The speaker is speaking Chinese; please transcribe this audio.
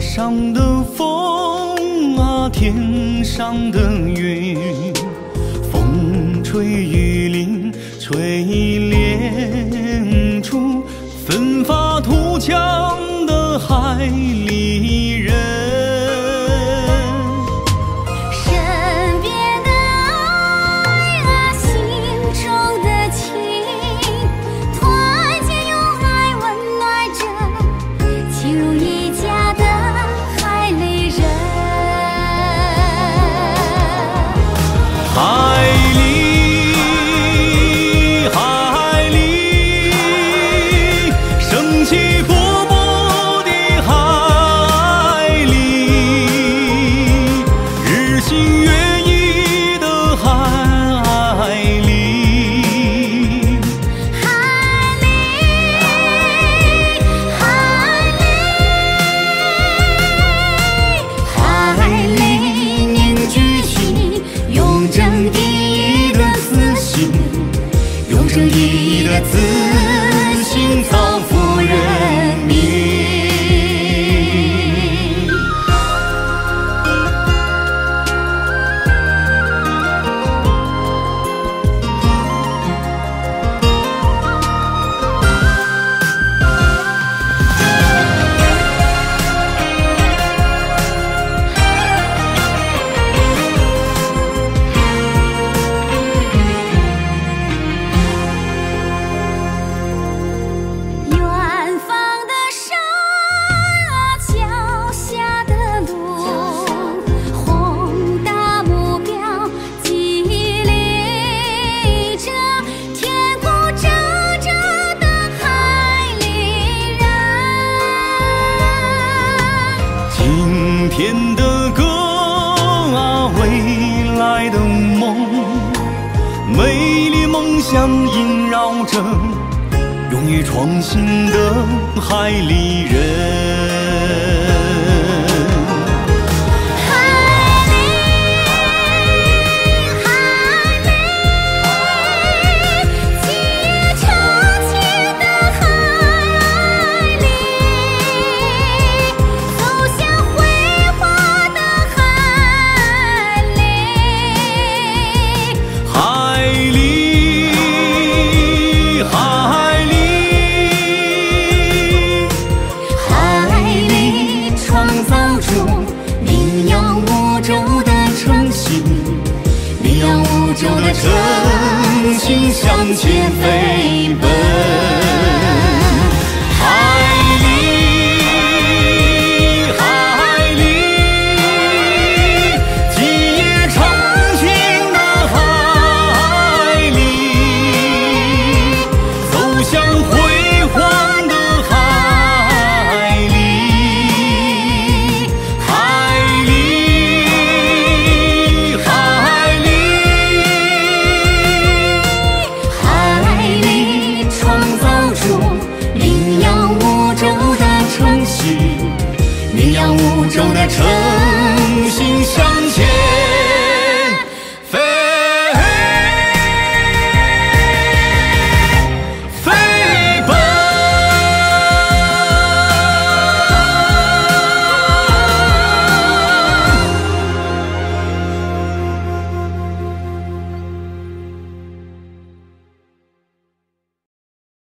上的风啊，天上的云，风吹雨淋，锤炼出奋发图强的海里人。 身边的爱啊，心中的情，团结用爱温暖着情如一家的海里人。 海里，生气勃勃的海里，日新月异的海里。海里凝聚起用正义的自信，用正义的自信造福人民。 远方的山啊，脚下的路，宏大目标激励着天空睁着的海里人。 今天的歌啊，未来的梦，美丽梦想萦绕着勇于创新的海里人。 基业成全的海里，走向辉煌的海里。 海里，创造出名扬五洲的诚信，名扬五洲的诚信向前飞奔。海里，基业成群的海里，走向辉煌的海里。海里，创造出名扬五洲的诚信，名扬五洲的诚信向前